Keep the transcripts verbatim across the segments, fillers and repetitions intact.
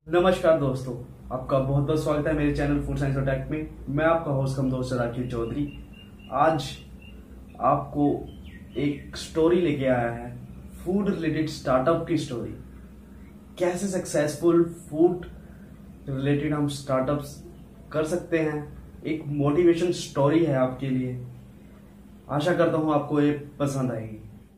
नमस्कार दोस्तों, आपका बहुत बहुत स्वागत है मेरे चैनल फूड साइंस और टेक में। मैं आपका होस्ट कम दोस्त राखी चौधरी आज आपको एक स्टोरी लेके आया है, फूड रिलेटेड स्टार्टअप की स्टोरी। कैसे सक्सेसफुल फूड रिलेटेड हम स्टार्टअप्स कर सकते हैं, एक मोटिवेशन स्टोरी है आपके लिए। आशा करता हूँ आपको ये पसंद आएगी।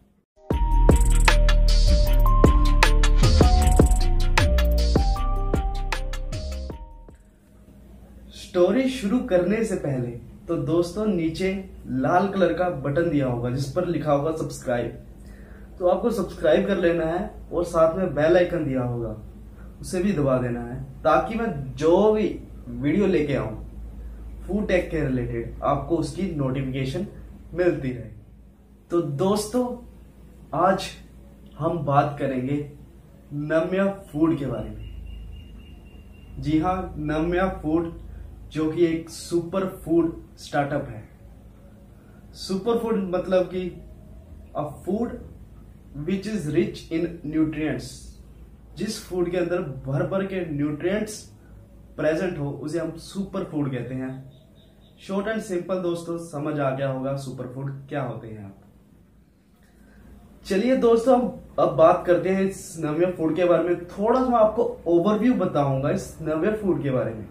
स्टोरी शुरू करने से पहले तो दोस्तों नीचे लाल कलर का बटन दिया होगा जिस पर लिखा होगा सब्सक्राइब, तो आपको सब्सक्राइब कर लेना है और साथ में बेल आइकन दिया होगा उसे भी दबा देना है, ताकि मैं जो भी वीडियो लेके आऊं फूड टेक के रिलेटेड आपको उसकी नोटिफिकेशन मिलती रहे। तो दोस्तों आज हम बात करेंगे नम्या फूड के बारे में। जी हाँ, नम्या फूड जो कि एक सुपर फूड स्टार्टअप है। सुपर फूड मतलब कि a food which is rich in nutrients. जिस फूड के अंदर भर भर के न्यूट्रिएंट्स प्रेजेंट हो उसे हम सुपर फूड कहते हैं। शॉर्ट एंड सिंपल दोस्तों समझ आ गया होगा सुपर फूड क्या होते हैं। आप चलिए दोस्तों हम अब बात करते हैं इस नव्या फूड के बारे में। थोड़ा सा मैं आपको ओवरव्यू बताऊंगा इस नव्या फूड के बारे में।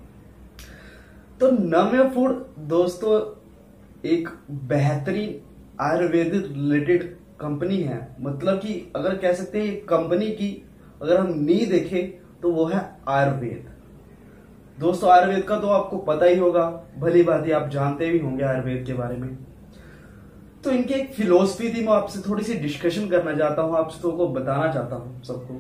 तो नव्या फूड दोस्तों एक बेहतरीन आयुर्वेदिक रिलेटेड कंपनी है। मतलब कि अगर कह सकते हैं कंपनी की अगर हम नी देखें तो वो है आयुर्वेद। दोस्तों आयुर्वेद का तो आपको पता ही होगा, भली भांति आप जानते भी होंगे आयुर्वेद के बारे में। तो इनकी एक फिलोसफी थी, मैं आपसे थोड़ी सी डिस्कशन करना चाहता हूं, आप सबको बताना चाहता हूं सबको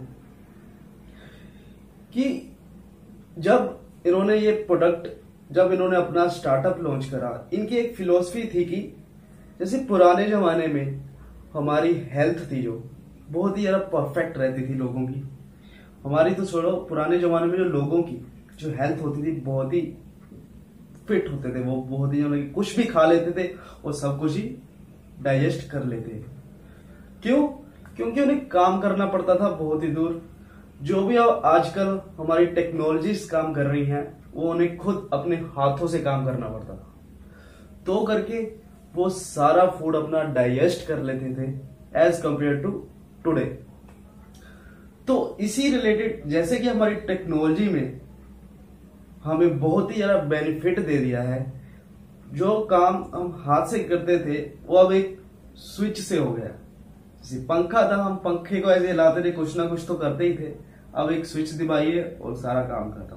कि जब इन्होंने ये प्रोडक्ट जब इन्होंने अपना स्टार्टअप लॉन्च करा, इनकी एक फिलॉसफी थी कि जैसे पुराने जमाने में हमारी हेल्थ थी जो बहुत ही ज्यादा परफेक्ट रहती थी लोगों की। हमारी तो छोड़ो, पुराने जमाने में जो लोगों की जो हेल्थ होती थी बहुत ही फिट होते थे, वो बहुत ही कुछ भी खा लेते थे और सब कुछ ही डाइजेस्ट कर लेते थे। क्यों? क्योंकि उन्हें काम करना पड़ता था बहुत ही दूर। जो भी आजकल हमारी टेक्नोलॉजीज काम कर रही हैं वो उन्हें खुद अपने हाथों से काम करना पड़ता था, तो करके वो सारा फूड अपना डाइजेस्ट कर लेते थे एज कंपेयर टू टुडे। तो इसी रिलेटेड जैसे कि हमारी टेक्नोलॉजी में हमें बहुत ही ज्यादा बेनिफिट दे दिया है। जो काम हम हाथ से करते थे वो अब एक स्विच से हो गया। जैसे पंखा था, हम पंखे को ऐसे हिलाते थे, कुछ ना कुछ तो करते ही थे। अब एक स्विच दबाइए और सारा काम खत्म।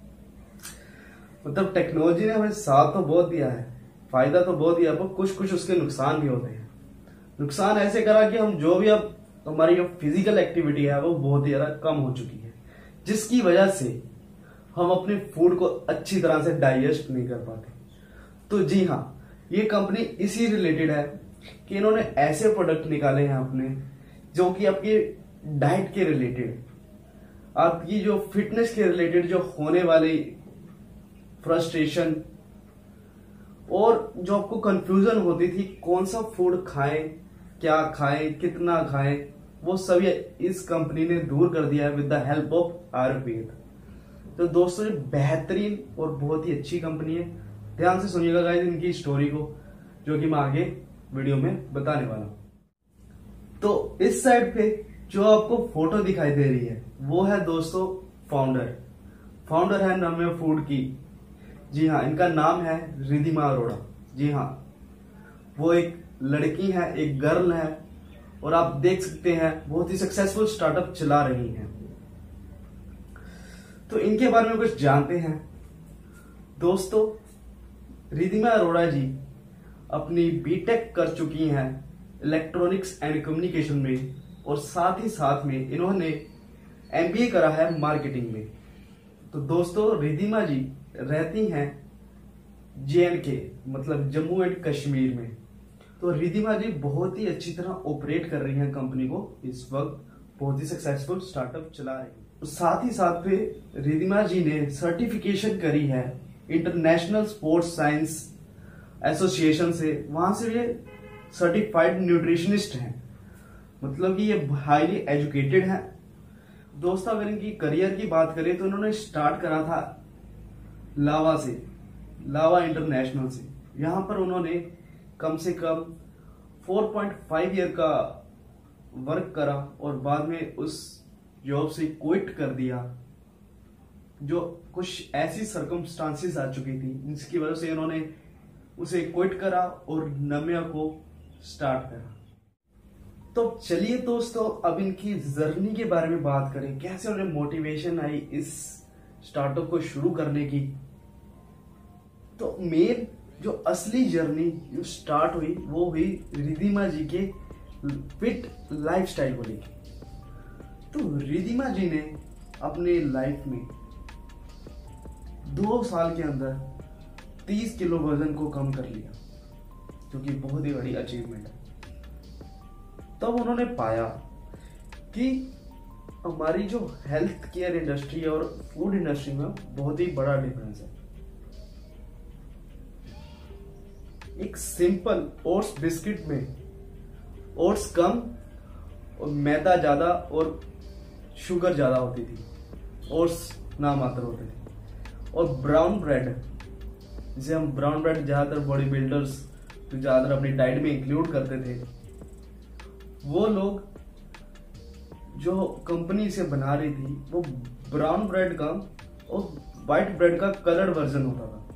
मतलब टेक्नोलॉजी ने हमें साथ तो बहुत दिया है, फायदा तो बहुत दिया, पर कुछ कुछ उसके नुकसान भी होते हैं। नुकसान ऐसे करा कि हम जो भी अब हमारी जो फिजिकल एक्टिविटी है वो बहुत ही ज्यादा कम हो चुकी है, जिसकी वजह से हम अपने फूड को अच्छी तरह से डाइजेस्ट नहीं कर पाते। तो जी हाँ, ये कंपनी इसी रिलेटेड है कि इन्होंने ऐसे प्रोडक्ट निकाले हैं अपने जो कि आपके डाइट के रिलेटेड, आपकी जो फिटनेस के रिलेटेड जो होने वाली फ्रस्ट्रेशन और जो आपको कंफ्यूजन होती थी कौन सा फूड खाएं, क्या खाएं, कितना खाएं, वो सभी इस कंपनी ने दूर कर दिया है with the help of Ayurveda. तो दोस्तों ये बेहतरीन और बहुत ही अच्छी कंपनी है। ध्यान से सुनिएगा गाइस इनकी स्टोरी को, जो कि मैं आगे वीडियो में बताने वाला हूं। तो इस साइड पे जो आपको फोटो दिखाई दे रही है वो है दोस्तों फाउंडर फाउंडर है नम्या फूड की। जी हाँ, इनका नाम है रिद्धिमा अरोड़ा। जी हाँ, वो एक लड़की है, एक गर्ल है, और आप देख सकते हैं बहुत ही सक्सेसफुल स्टार्टअप चला रही हैं। तो इनके बारे में कुछ जानते हैं दोस्तों। रिद्धिमा अरोड़ा जी अपनी बीटेक कर चुकी हैं इलेक्ट्रॉनिक्स एंड कम्युनिकेशन में, और साथ ही साथ में इन्होंने एमबीए करा है मार्केटिंग में। तो दोस्तों रिद्धिमा जी रहती हैं जे एंड के मतलब जम्मू एंड कश्मीर में। तो रिद्धिमा जी बहुत ही अच्छी तरह ऑपरेट कर रही हैं कंपनी को, इस वक्त बहुत ही सक्सेसफुल स्टार्टअप चला रही है। साथ ही साथ पे रिद्धिमा जी ने सर्टिफिकेशन करी है इंटरनेशनल स्पोर्ट्स साइंस एसोसिएशन से, वहां से ये सर्टिफाइड न्यूट्रिशनिस्ट हैं। मतलब कि ये हाईली एजुकेटेड हैं दोस्तों अगर इनकी करियर की बात करें तो इन्होंने स्टार्ट करा था लावा से, लावा इंटरनेशनल से। यहाँ पर उन्होंने कम से कम चार पॉइंट पाँच ईयर का वर्क करा और बाद में उस जॉब से क्विट कर दिया। जो कुछ ऐसी सर्कमस्टांसेस आ चुकी थी जिसकी वजह से इन्होंने उसे क्विट करा और नम्या को स्टार्ट करा। तो चलिए दोस्तों अब इनकी जर्नी के बारे में बात करें, कैसे उन्हें मोटिवेशन आई इस स्टार्टअप को शुरू करने की। तो मेन जो असली जर्नी जो स्टार्ट हुई वो हुई रिधिमा जी के फिट लाइफस्टाइल को लेकर। तो रिधिमा जी ने अपने लाइफ में दो साल के अंदर तीस किलो वजन को कम कर लिया, जो कि बहुत ही बड़ी अचीवमेंट है। तब उन्होंने पाया कि हमारी जो हेल्थ केयर इंडस्ट्री है और फूड इंडस्ट्री में बहुत ही बड़ा डिफरेंस है। एक सिंपल ओट्स बिस्किट में ओट्स कम और मैदा ज्यादा और शुगर ज्यादा होती थी, ओट्स नामात्र होते थे। और ब्राउन ब्रेड, जिसे हम ब्राउन ब्रेड ज्यादातर बॉडी बिल्डर्स तो ज्यादातर अपनी डाइट में इंक्लूड करते थे, वो लोग जो कंपनी से बना रही थी वो ब्राउन ब्रेड का और व्हाइट ब्रेड का कलर्ड वर्जन होता था।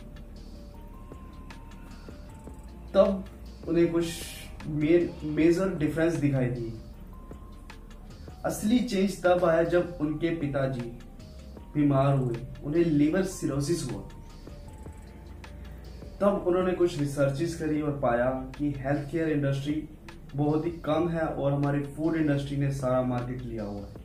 तब उन्हें कुछ मेजर डिफरेंस दिखाई दी। असली चेंज तब आया जब उनके पिताजी बीमार हुए, उन्हें लिवर सिरोसिस हुआ। तब उन्होंने कुछ रिसर्चेस करी और पाया कि हेल्थ केयर इंडस्ट्री बहुत ही कम है और हमारी फूड इंडस्ट्री ने सारा मार्केट लिया हुआ है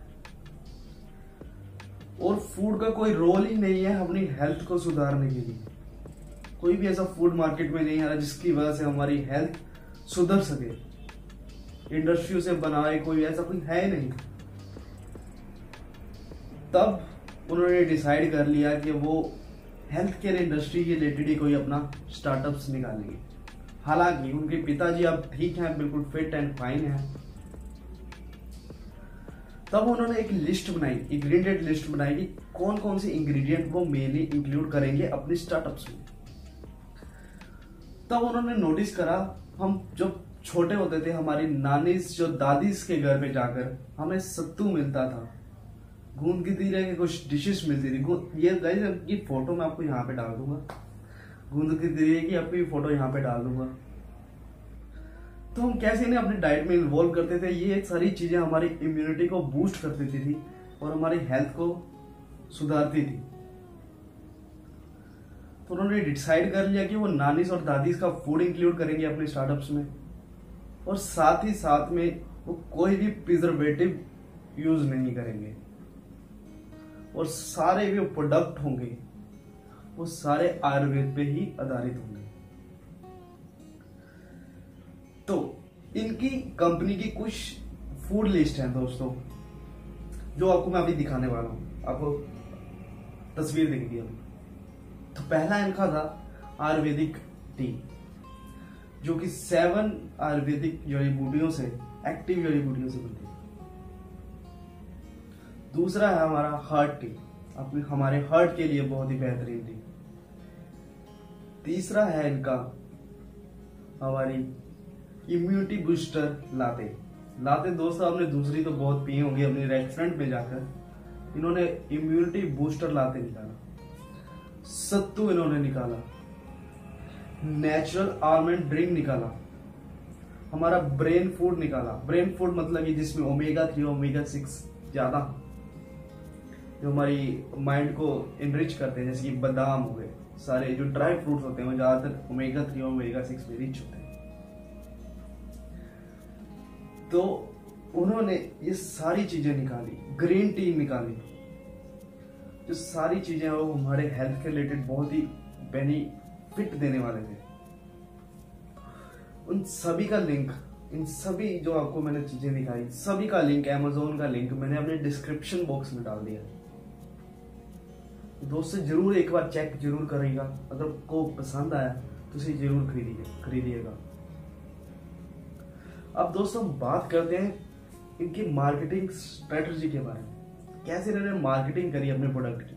और फूड का कोई रोल ही नहीं है अपनी हेल्थ को सुधारने के लिए। कोई भी ऐसा फूड मार्केट में नहीं आ रहा जिसकी वजह से हमारी हेल्थ सुधर सके। इंडस्ट्री से बनाए कोई ऐसा कोई है नहीं। तब उन्होंने डिसाइड कर लिया कि वो हेल्थ केयर इंडस्ट्री के रिलेटेड ही कोई अपना स्टार्टअप्स निकालेंगे। हालांकि उनके पिताजी अब ठीक हैं, बिल्कुल फिट एंड फाइन हैं। तब उन्होंने एक लिस्ट बनाई, इंग्रेडिएंट लिस्ट बनाई कि कौन कौन से इंग्रेडिएंट वो मेनली इंक्लूड करेंगे अपने स्टार्टअप्स में। तब उन्होंने नोटिस करा, हम जब छोटे होते थे हमारी नानी जो दादी के घर पे जाकर हमें सत्तू मिलता था, गूंद की तीरे के कुछ डिशेस मिलती थी। ये गाइस की फोटो मैं आपको यहाँ पे डाल दूंगा, गूंद की तीरे की आपकी फोटो यहाँ पे डाल दूंगा। तो हम कैसे इन्हें अपनी डाइट में इन्वॉल्व करते थे। ये सारी चीजें हमारी इम्यूनिटी को बूस्ट कर देती थी और हमारी हेल्थ को सुधारती थी। तो उन्होंने डिसाइड कर लिया कि वो नानीस और दादीस का फूड इंक्लूड करेंगे अपने स्टार्टअप्स में और साथ ही साथ में वो कोई भी प्रिजर्वेटिव यूज नहीं करेंगे और सारे जो प्रोडक्ट होंगे वो सारे आयुर्वेद पे ही आधारित होंगे। तो इनकी कंपनी की कुछ फूड लिस्ट है दोस्तों, जो आपको मैं अभी दिखाने वाला हूं। आपको तस्वीर दिखेगी अभी। तो पहला इनका था आयुर्वेदिक टी, जो कि सेवन आयुर्वेदिक जड़ी बूटियों से, एक्टिव जड़ी बूटियों से बनती है। दूसरा है हमारा हार्ट टी, अपने हमारे हार्ट के लिए बहुत ही बेहतरीन टी। तीसरा है इनका हमारी इम्यूनिटी बूस्टर लाते। लाते दोस्तों आपने दूसरी तो बहुत पी होंगी अपने रेस्टोरेंट में जाकर। इन्होंने इम्यूनिटी बूस्टर लाते निकाला, सत्तू इन्होंने निकाला, नेचुरल आलमंड ड्रिंक निकाला, हमारा ब्रेन फूड निकाला। ब्रेन फूड मतलब कि जिसमें ओमेगा थ्री ओमेगा सिक्स ज्यादा, जो हमारी माइंड को इनरिच करते हैं, जैसे कि बादाम हो गए, सारे जो ड्राई फ्रूट्स होते हैं वो ज्यादातर ओमेगा थ्री ओमेगा सिक्स में रिच होते हैं। तो उन्होंने ये सारी चीजें निकाली, ग्रीन टी निकाली, जो सारी चीजें वो हमारे हेल्थ के रिलेटेड बहुत ही बेनिफिट देने वाले थे। उन सभी का लिंक, इन सभी जो आपको मैंने चीजें दिखाई, सभी का लिंक, अमेज़न का लिंक मैंने अपने डिस्क्रिप्शन बॉक्स में डाल दिया। दोस्तों जरूर एक बार चेक जरूर करिएगा, अगर को पसंद आया तो उसे जरूर खरीदिए खरीदिएगा। अब दोस्तों बात करते हैं इनकी मार्केटिंग स्ट्रेटजी के बारे में, कैसे इन्होंने मार्केटिंग करी अपने प्रोडक्ट की।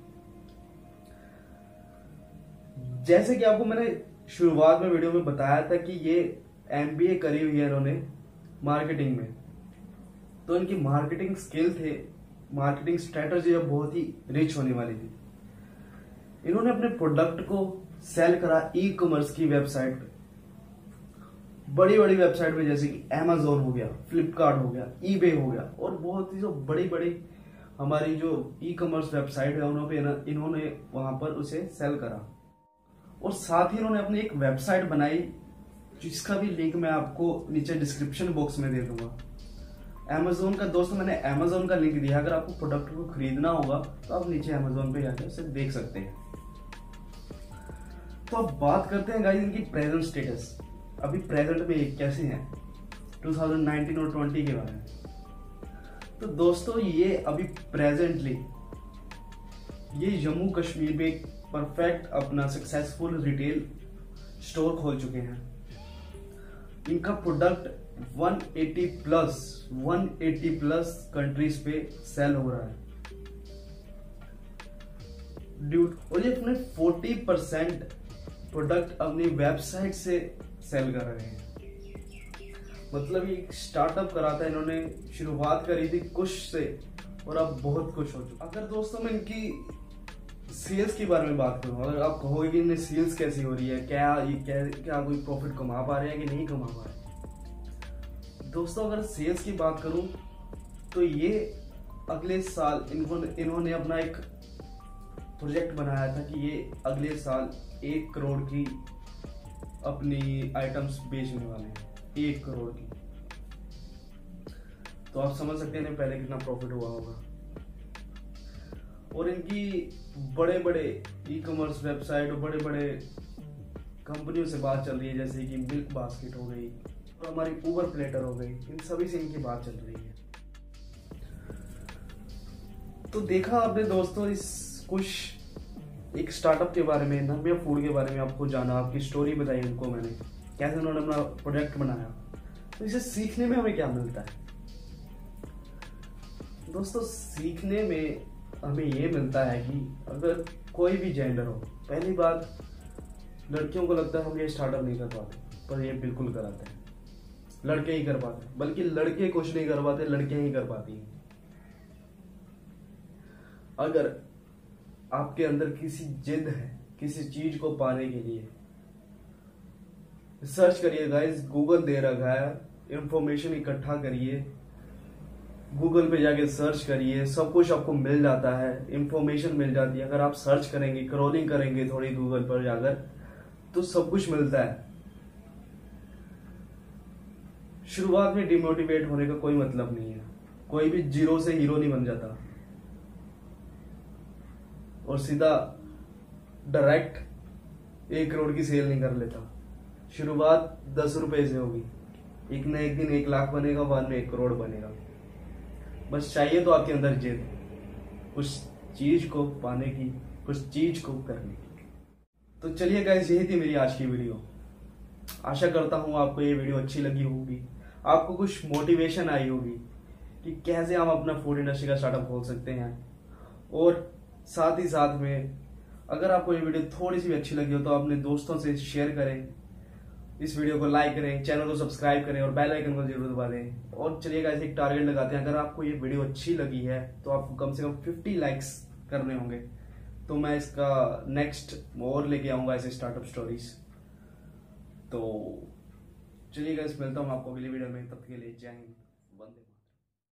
जैसे कि आपको मैंने शुरुआत में वीडियो में बताया था कि ये एमबीए करी हुई है इन्होंने मार्केटिंग में, तो इनकी मार्केटिंग स्किल थे, मार्केटिंग स्ट्रेटजी अब बहुत ही रिच होने वाली थी। इन्होंने अपने प्रोडक्ट को सेल करा ई कॉमर्स की वेबसाइट पे, बड़ी बड़ी वेबसाइट पे, जैसे कि अमेजोन हो गया, फ्लिपकार्ट हो गया, ईबे हो गया, और बहुत ही जो बड़ी बड़ी हमारी जो ई कॉमर्स वेबसाइट है उन्होंने इन्होंने वहां पर उसे सेल करा। और साथ ही इन्होंने अपनी एक वेबसाइट बनाई जिसका भी लिंक मैं आपको नीचे डिस्क्रिप्शन बॉक्स में दे दूंगा। अमेजोन का, दोस्तों मैंने अमेजोन का लिंक दिया, अगर आपको प्रोडक्ट को खरीदना होगा तो आप नीचे अमेजोन पे जाकर उसे देख सकते हैं। तो अब बात करते हैं गाइस इनकी प्रेजेंट स्टेटस, अभी प्रेजेंट में कैसे हैं दो हज़ार उन्नीस और बीस के बारे में। तो दोस्तों ये अभी प्रेजेंटली ये जम्मू कश्मीर में एक परफेक्ट अपना सक्सेसफुल रिटेल स्टोर खोल चुके हैं। इनका प्रोडक्ट एक सौ अस्सी प्लस एक सौ अस्सी प्लस कंट्रीज पे सेल हो रहा है ड्यूट, और ये अपने चालीस परसेंट प्रोडक्ट अपनी वेबसाइट से सेल कर रहे हैं। मतलब ये स्टार्टअप करा था इन्होंने, शुरुआत करी थी कुछ से और अब बहुत कुछ हो चुका। अगर दोस्तों मैं इनकी सेल्स के बारे में बात करूं, अगर आप कहोगे कि इनमें सेल्स कैसी हो रही है, क्या ये क्या, क्या कोई प्रॉफिट कमा पा रहे हैं कि नहीं कमा पा रहे हैं, दोस्तों अगर सेल्स की बात करूं तो ये अगले साल इन्होंने इन्होंने अपना एक प्रोजेक्ट बनाया था कि ये अगले साल एक करोड़ की अपनी आइटम्स बेचने वाले हैं, एक करोड़ की। तो आप समझ सकते हैं पहले कितना प्रॉफिट हुआ होगा। और इनकी बड़े बड़े ई कॉमर्स वेबसाइट और बड़े बड़े कंपनियों से बात चल रही है, जैसे कि मिल्क बास्केट हो गई और हमारी उबर प्लेटर हो गई, इन सभी से इनकी बात चल रही है। तो देखा आपने दोस्तों इस कुछ एक स्टार्टअप के बारे में, नम्या फूड के बारे में आपको जाना, आपकी स्टोरी बताई उनको मैंने, कैसे उन्होंने अपना प्रोडक्ट बनाया। तो इसे सीखने में हमें क्या मिलता है दोस्तों? सीखने में हमें ये मिलता है कि अगर कोई भी जेंडर हो, पहली बात लड़कियों को लगता है हम ये स्टार्टअप नहीं कर पाते, पर ये बिल्कुल गलत है। लड़के ही कर पाते, बल्कि लड़के कुछ नहीं कर पाते, लड़कियां ही कर पाती हैं। अगर आपके अंदर किसी जिद है किसी चीज को पाने के लिए, सर्च करिए गाइस, गूगल दे रखा है, इंफॉर्मेशन इकट्ठा करिए, गूगल पे जाके सर्च करिए, सब कुछ आपको मिल जाता है, इंफॉर्मेशन मिल जाती है। अगर आप सर्च करेंगे, क्रॉलिंग करेंगे थोड़ी गूगल पर जाकर, तो सब कुछ मिलता है। शुरुआत में डिमोटिवेट होने का कोई मतलब नहीं है, कोई भी जीरो से हीरो नहीं बन जाता और सीधा डायरेक्ट एक करोड़ की सेल नहीं कर लेता। शुरुआत दस रुपए से होगी, एक न एक दिन एक लाख बनेगा, बाद में एक करोड़ बनेगा। बस चाहिए तो आपके अंदर जिद, कुछ चीज को पाने की, कुछ चीज को करने की। तो चलिए गाइस, यही थी मेरी आज की वीडियो। आशा करता हूँ आपको ये वीडियो अच्छी लगी होगी, आपको कुछ मोटिवेशन आई होगी कि कैसे हम अपना फूड इंडस्ट्री का स्टार्टअप खोल सकते हैं। और साथ ही साथ में अगर आपको ये वीडियो थोड़ी सी भी अच्छी लगी हो तो अपने दोस्तों से शेयर करें, इस वीडियो को लाइक करें, चैनल को सब्सक्राइब करें और बेल आइकन को जरूर दबा दें। और चलिए गाइस, एक टारगेट लगाते हैं, अगर आपको ये वीडियो अच्छी लगी है तो आपको कम से कम पचास लाइक्स करने होंगे, तो मैं इसका नेक्स्ट और लेके आऊंगा ऐसे स्टार्टअप स्टोरीज। तो चलिए गाइस, मिलता हूँ आपको अगली वीडियो में, तब तक के लिए जय हिंद, वंदे।